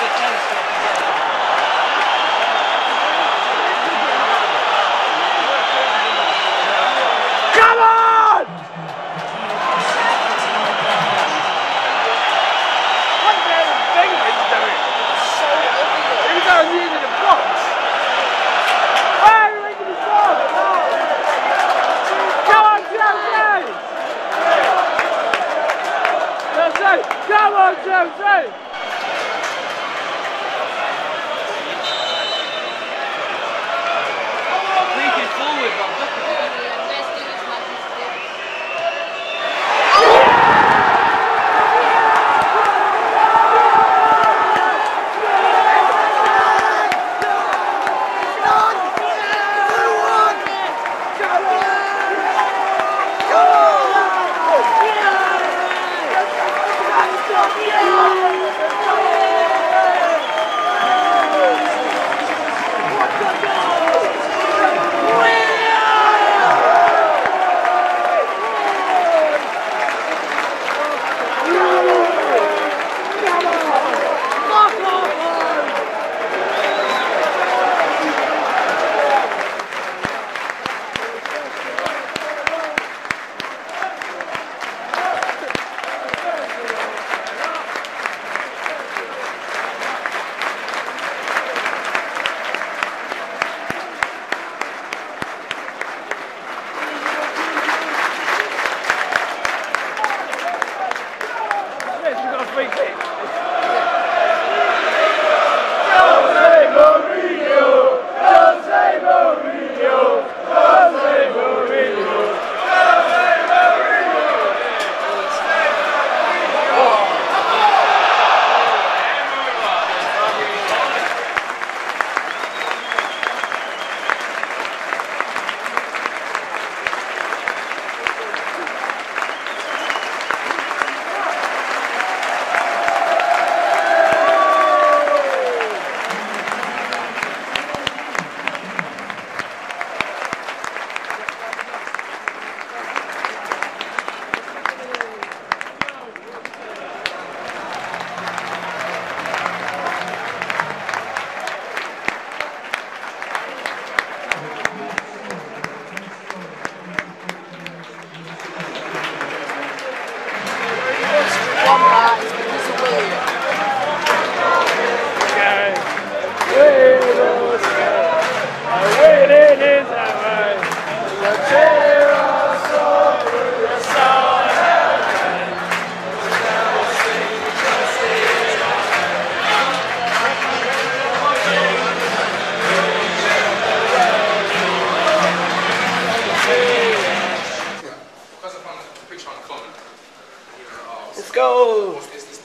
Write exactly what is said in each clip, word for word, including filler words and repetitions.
Come on! What the hell thing is he doing? So obvious. He was going using the box. Why are you making the song? Come on, Chelsea! Chelsea! Come on, Chelsea! Creeping forward, but look at it. Let's go!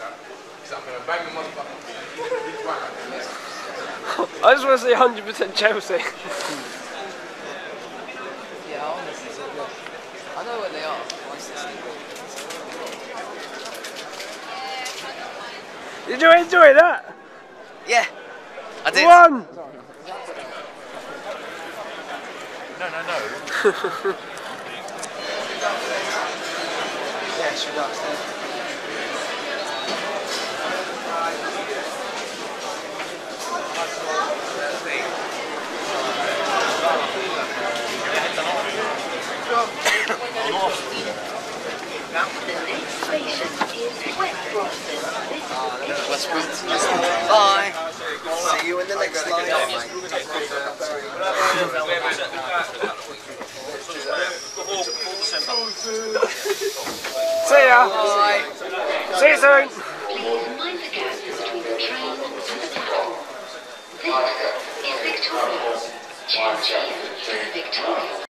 I just want to see one hundred percent Chelsea. Yeah, honestly, so look. I know where they are. Did you enjoy that? Yeah, I did. One! No, no, no. Yeah, she does. The next station is West Boston. West Boston. Bye. See you in the next line. See ya! Bye. See you soon! Please mind the gap between the train and the town. This is Victoria. Change here to Victoria.